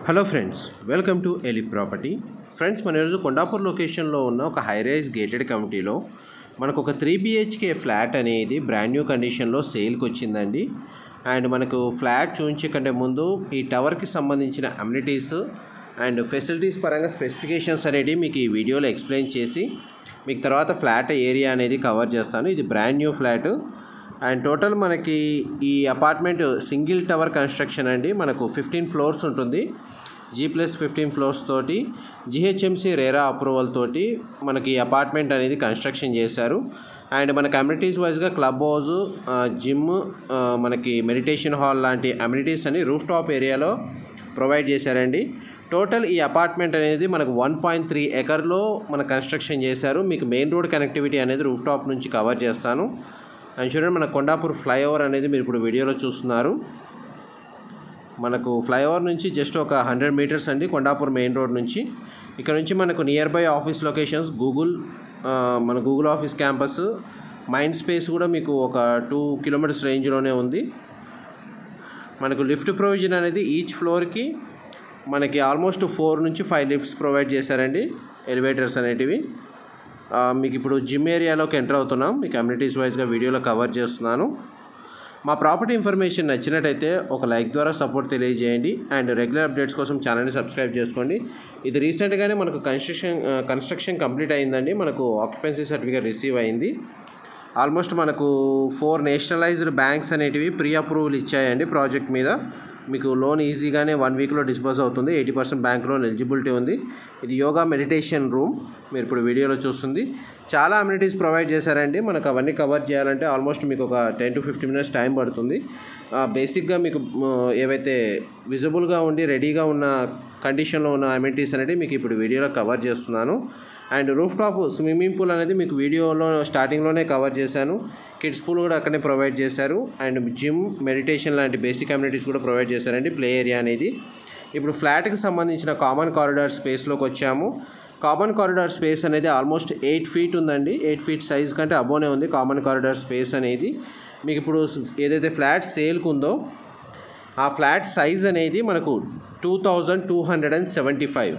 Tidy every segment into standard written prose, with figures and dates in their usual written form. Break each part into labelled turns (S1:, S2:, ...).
S1: Hello friends, welcome to Elip property. Friends, మన ఈరోజు కొండాపూర్ లొకేషన్లో ఉన్న ఒక హై రైజ్ గేటెడ్ కమ్యూనిటీలో మనకు ఒక 3 BHK ఫ్లాట్ అనేది బ్రాండ్ న్యూ కండిషన్లో సేల్కి వచ్చిందండి. అండ్ మనకు ఫ్లాట్ చూపించే కంటే ముందు ఈ టవర్కి సంబంధించిన అమ్యూనిటీస్ అండ్ ఫెసిలిటీస్ పరంగా స్పెసిఫికేషన్స్ అనేవి మీకు ఈ వీడియోలో ఎక్స్ప్లెయిన్ చేసి మీకు తర్వాత ఫ్లాట్ ఏరియా అనేది కవర్ చేస్తాను. ఇది brand new flat and total మనకి ఈ అపార్ట్మెంట్ సింగిల్ టవర్ కన్స్ట్రక్షన్ అండి. మనకు 15 ఫ్లోర్స్ ఉంటుంది. G+15 ఫ్లోర్స్ తోటి GHMC రేరా అప్రూవల్ తోటి మనకి అపార్ట్మెంట్ అనేది కన్స్ట్రక్షన్ చేశారు. అండ్ మన కమ్యూనిటీస్ వైజ్గా క్లబ్ హౌస్, జిమ్, మనకి మెడిటేషన్ హాల్ లాంటి అమ్యూనిటీస్ అని రూఫ్ టాప్ ఏరియాలో ప్రొవైడ్ చేశారండి. టోటల్ ఈ అపార్ట్మెంట్ అనేది మనకు 1.3 ఎకర్లో మన కన్స్ట్రక్షన్ చేశారు. మీకు మెయిన్ రోడ్ కనెక్టివిటీ అనేది రూఫ్ టాప్ నుంచి కవర్ చేస్తాను. అండ్ చూడండి, మన కొండాపూర్ ఫ్లైఓవర్ అనేది మీరు ఇప్పుడు వీడియోలో చూస్తున్నారు. మనకు ఫ్లైఓవర్ నుంచి జస్ట్ ఒక 100 మీటర్స్ అండి కొండాపూర్ మెయిన్ రోడ్ నుంచి. ఇక్కడ నుంచి మనకు నియర్ బై ఆఫీస్ లొకేషన్స్ మన Google office campus, mind space కూడా మీకు ఒక 2 కిలోమీటర్స్ రేంజ్లోనే ఉంది. మనకు లిఫ్ట్ ప్రొవిజన్ అనేది ఈచ్ ఫ్లోర్కి మనకి ఆల్మోస్ట్ 4 నుంచి 5 లిఫ్ట్స్ ప్రొవైడ్ చేశారండి, ఎలివేటర్స్ అనేటివి. మీకు ఇప్పుడు జిమ్ ఏరియాలోకి ఎంటర్ అవుతున్నాం. మీకు కమ్యూనిటీస్ వైజ్గా వీడియోలో కవర్ చేస్తున్నాను. మా ప్రాపర్టీ ఇన్ఫర్మేషన్ నచ్చినట్టయితే ఒక లైక్ ద్వారా సపోర్ట్ తెలియజేయండి. అండ్ రెగ్యులర్ అప్డేట్స్ కోసం ఛానల్ని సబ్స్క్రైబ్ చేసుకోండి. ఇది రీసెంట్గానే మనకు కన్స్ట్రక్షన్ కంప్లీట్ అయిందండి. మనకు ఆక్యుపెన్సీ సర్టిఫికేట్ రిసీవ్ అయింది. ఆల్మోస్ట్ మనకు 4 నేషనలైజ్డ్ బ్యాంక్స్ అనేటివి ప్రీ అప్రూవల్ ఇచ్చాయండి ప్రాజెక్ట్ మీద. మీకు లోన్ ఈజీగానే 1 వీక్లో డిస్పోజ్ అవుతుంది. 80% బ్యాంక్ లోన్ ఎలిజిబిలిటీ ఉంది. ఇది యోగా మెడిటేషన్ రూమ్ మీరు ఇప్పుడు వీడియోలో చూస్తుంది. చాలా అమ్యూనిటీస్ ప్రొవైడ్ చేశారండి. మనకు అవన్నీ కవర్ చేయాలంటే ఆల్మోస్ట్ మీకు ఒక 10 to 15 మినిట్స్ టైం పడుతుంది. బేసిక్గా మీకు ఏవైతే విజిబుల్గా ఉండి రెడీగా ఉన్న కండిషన్లో ఉన్న అమ్యూనిటీస్ అనేది మీకు ఇప్పుడు వీడియోలో కవర్ చేస్తున్నాను. And roof top swimming pool అనేది మీకు వీడియోలో స్టార్టింగ్లోనే కవర్ చేశాను. కిడ్స్ పూల్ కూడా అక్కడనే ప్రొవైడ్ చేశారు. అండ్ జిమ్, మెడిటేషన్ లాంటి బేసిక్ కమ్యూనిటీస్ కూడా ప్రొవైడ్ చేశారండి. ప్లే ఏరియా అనేది. ఇప్పుడు ఫ్లాట్కి సంబంధించిన కామన్ కారిడార్ స్పేస్లోకి వచ్చాము. కామన్ కారిడార్ స్పేస్ అనేది ఆల్మోస్ట్ 8 feet ఉందండి. 8 feet సైజ్ కంటే అబోనే ఉంది కామన్ కారిడార్ స్పేస్ అనేది. మీకు ఇప్పుడు ఏదైతే ఫ్లాట్ సేల్కి ఉందో ఆ ఫ్లాట్ సైజ్ అనేది మనకు 2275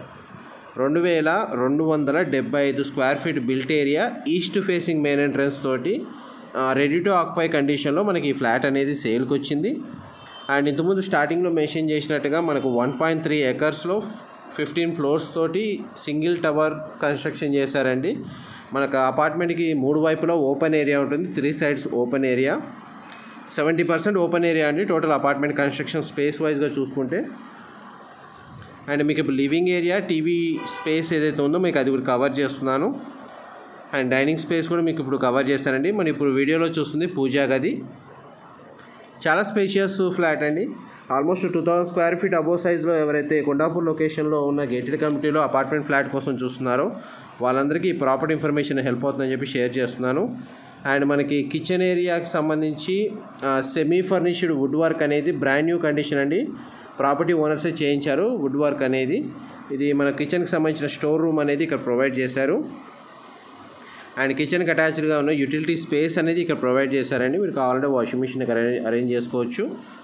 S1: 2275 square feet built area, east facing main entrance తోటి రెడీ టు ఆక్యుపై కండిషన్లో మనకి ఈ ఫ్లాట్ అనేది సేల్కి వచ్చింది. అండ్ ఇంతకుముందు స్టార్టింగ్లో మెన్షన్ చేసినట్టుగా మనకు 1.3 ఎకర్స్లో 15 ఫ్లోర్స్ తోటి సింగిల్ టవర్ కన్స్ట్రక్షన్ చేశారండి. మనకు అపార్ట్మెంట్కి 3 వైపులో ఓపెన్ ఏరియా ఉంటుంది. 3 sides open area, 70% open area అండి టోటల్ అపార్ట్మెంట్ కన్స్ట్రక్షన్ స్పేస్ వైజ్గా చూసుకుంటే. అండ్ మీకు ఇప్పుడు లివింగ్ ఏరియా, టీవీ స్పేస్ ఏదైతే ఉందో మీకు అది కూడా కవర్ చేస్తున్నాను. అండ్ డైనింగ్ స్పేస్ కూడా మీకు ఇప్పుడు కవర్ చేస్తానండి. మనం ఇప్పుడు వీడియోలో చూస్తుంది పూజా గది. చాలా స్పేషియస్ ఫ్లాట్ అండి. ఆల్మోస్ట్ 2000 స్క్వేర్ ఫీట్ అబోవ్ సైజ్లో ఎవరైతే కొండాపూర్ లొకేషన్లో ఉన్న గేటెడ్ కమ్యూనిటీలో అపార్ట్మెంట్ ఫ్లాట్ కోసం చూస్తున్నారో వాళ్ళందరికీ ఈ ప్రాపర్టీ ఇన్ఫర్మేషన్ హెల్ప్ అవుతుందని చెప్పి షేర్ చేస్తున్నాను. అండ్ మనకి కిచెన్ ఏరియాకి సంబంధించి సెమీ ఫర్నిష్డ్ వుడ్ వర్క్ అనేది బ్రాండ్ న్యూ కండిషన్ అండి. ప్రాపర్టీ ఓనర్సే చేయించారు వుడ్ వర్క్ అనేది. ఇది మన కిచెన్కి సంబంధించిన స్టోర్ రూమ్ అనేది ఇక్కడ ప్రొవైడ్ చేశారు. అండ్ కిచెన్కి అటాచ్డ్గా ఉన్న యూటిలిటీ స్పేస్ అనేది ఇక్కడ ప్రొవైడ్ చేశారండి. మీరు కావాలంటే వాషింగ్ మిషన్ అరేంజ్ చేసుకోవచ్చు.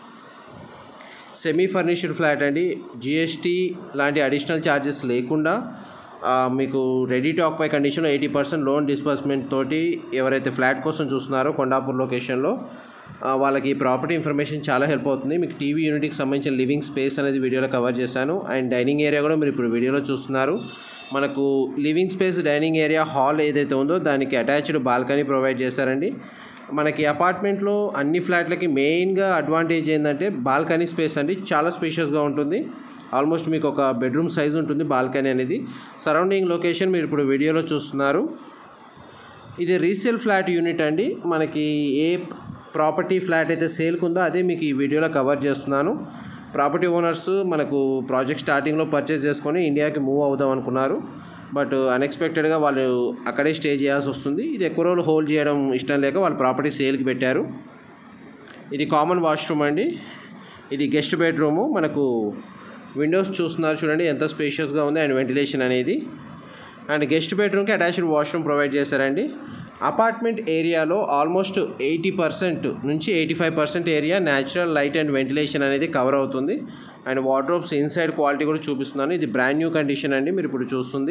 S1: సెమీ ఫర్నిష్డ్ ఫ్లాట్ అండి. GST లాంటి అడిషనల్ ఛార్జెస్ లేకుండా మీకు రెడీ టు ఆక్యుపై కండిషన్లో 80% లోన్ డిస్బర్స్మెంట్ తోటి ఎవరైతే ఫ్లాట్ కోసం చూస్తున్నారో కొండాపూర్ లొకేషన్లో వాళ్ళకి ఈ ప్రాపర్టీ ఇన్ఫర్మేషన్ చాలా హెల్ప్ అవుతుంది. మీకు టీవీ యూనిట్కి సంబంధించిన లివింగ్ స్పేస్ అనేది వీడియోలో కవర్ చేశాను. అండ్ డైనింగ్ ఏరియా కూడా మీరు ఇప్పుడు వీడియోలో చూస్తున్నారు. మనకు living space, dining area, hall ఏదైతే ఉందో దానికి అటాచ్డ్ బాల్కనీ ప్రొవైడ్ చేశారండి. మనకి అపార్ట్మెంట్లో అన్ని ఫ్లాట్లకి మెయిన్గా అడ్వాంటేజ్ ఏంటంటే బాల్కనీ స్పేస్ అండి. చాలా స్పేషియస్గా ఉంటుంది. ఆల్మోస్ట్ మీకు ఒక బెడ్రూమ్ సైజ్ ఉంటుంది బాల్కనీ అనేది. సరౌండింగ్ లొకేషన్ మీరు ఇప్పుడు వీడియోలో చూస్తున్నారు. ఇది రీసేల్ ఫ్లాట్ యూనిట్ అండి. మనకి ఏ ప్రాపర్టీ ఫ్లాట్ అయితే సేల్కి ఉందో అదే మీకు ఈ వీడియోలో కవర్ చేస్తున్నాను. ప్రాపర్టీ ఓనర్స్ మనకు ప్రాజెక్ట్ స్టార్టింగ్లో పర్చేస్ చేసుకొని ఇండియాకి మూవ్ అవుదాం అనుకున్నారు. బట్ అన్ఎక్స్పెక్టెడ్గా వాళ్ళు అక్కడే స్టే చేయాల్సి వస్తుంది. ఇది ఎక్కువ రోజులు హోల్డ్ చేయడం ఇష్టం లేక వాళ్ళు ప్రాపర్టీ సేల్కి పెట్టారు. ఇది కామన్ వాష్రూమ్ అండి. ఇది గెస్ట్ బెడ్రూము. మనకు విండోస్ చూస్తున్నారు చూడండి ఎంత స్పేషియస్గా ఉంది. అండ్ వెంటిలేషన్ అనేది. అండ్ గెస్ట్ బెడ్రూమ్కి అటాచ్డ్ వాష్రూమ్ ప్రొవైడ్ చేశారండి. అపార్ట్మెంట్ ఏరియాలో ఆల్మోస్ట్ 80% నుంచి 85% area natural light and ventilation అనేది కవర్ అవుతుంది. అండ్ వార్డ్రోబ్స్ ఇన్సైడ్ క్వాలిటీ కూడా చూపిస్తున్నాను. ఇది బ్రాండ్ న్యూ కండిషన్ అండి, మీరు ఇప్పుడు చూస్తుంది.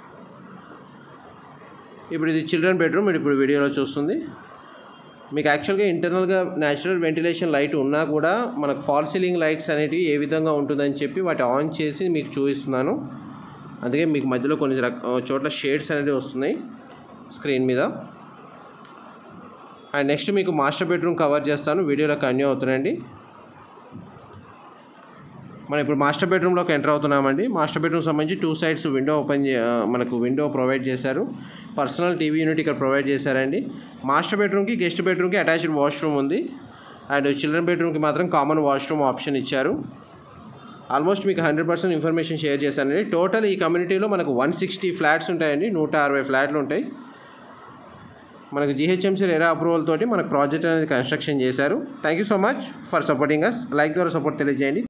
S1: ఇప్పుడు ఇది చిల్డ్రన్ బెడ్రూమ్, మీరు ఇప్పుడు వీడియోలో చూస్తుంది. మీకు యాక్చువల్గా ఇంటర్నల్గా న్యాచురల్ వెంటిలేషన్ లైట్ ఉన్నా కూడా మనకు ఫాల్ సీలింగ్ లైట్స్ అనేటివి ఏ విధంగా ఉంటుందని చెప్పి వాటి ఆన్ చేసి మీకు చూపిస్తున్నాను. అందుకే మీకు మధ్యలో కొన్ని చోట్ల షేడ్స్ అనేవి వస్తున్నాయి స్క్రీన్ మీద. అండ్ నెక్స్ట్ మీకు మాస్టర్ బెడ్రూమ్ కవర్ చేస్తాను, వీడియోలో కంటిన్యూ అవుతున్నాయండి. మనం ఇప్పుడు మాస్టర్ బెడ్రూమ్లోకి ఎంటర్ అవుతున్నామండి. మాస్టర్ బెడ్రూమ్ సంబంధించి 2 సైడ్స్ విండో మనకు విండో ప్రొవైడ్ చేశారు. పర్సనల్ టీవీ యూనిట్ ఇక్కడ ప్రొవైడ్ చేశారండి. మాస్టర్ బెడ్రూమ్కి గెస్ట్ బెడ్రూమ్కి అటాచ్డ్ వాష్రూమ్ ఉంది. అండ్ చిల్డ్రన్ బెడ్రూమ్కి మాత్రం కామన్ వాష్రూమ్ ఆప్షన్ ఇచ్చారు. ఆల్మోస్ట్ మీకు 100% ఇన్ఫర్మేషన్ షేర్ చేశానండి. టోటల్ ఈ కమ్యూనిటీలో మనకు 160 ఫ్లాట్స్ ఉంటాయండి, 160 ఫ్లాట్లు ఉంటాయి. మనకు GHMC రెరా అప్రూవల్ తోటి మనకు ప్రాజెక్ట్ అనేది కన్స్ట్రక్షన్ చేశారు. Thank you so much for supporting us. Like ద్వారా సపోర్ట్ తెలియజేయండి.